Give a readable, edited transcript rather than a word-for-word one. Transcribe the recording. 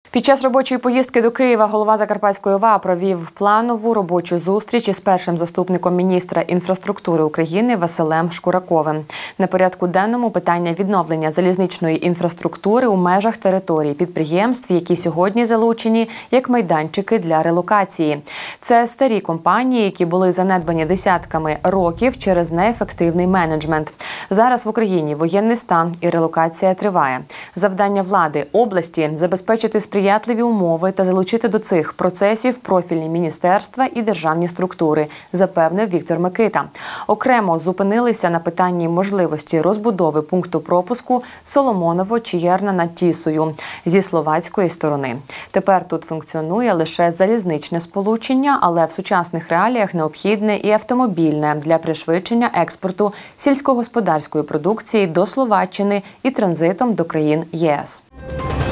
Під час робочої поїздки до Києва голова Закарпатської ОВА провів планову робочу зустріч із першим заступником міністра інфраструктури України Василем Шкураковим. На порядку денному питання відновлення залізничної інфраструктури у межах території підприємств, які сьогодні залучені як майданчики для релокації. Це старі компанії, які були занедбані десятками років через неефективний менеджмент. Зараз в Україні воєнний стан і релокація триває. Завдання влади області – забезпечити сприятливі умови та залучити до цих процесів профільні міністерства і державні структури, запевнив Віктор Микита. Окремо зупинилися на питанні можливості розбудови пункту пропуску Соломоново-Чиєрна над Тісою зі словацької сторони. Тепер тут функціонує лише залізничне сполучення, але в сучасних реаліях необхідне і автомобільне для пришвидшення експорту сільськогосподарської продукції до Словаччини і транзитом до країн ЄС.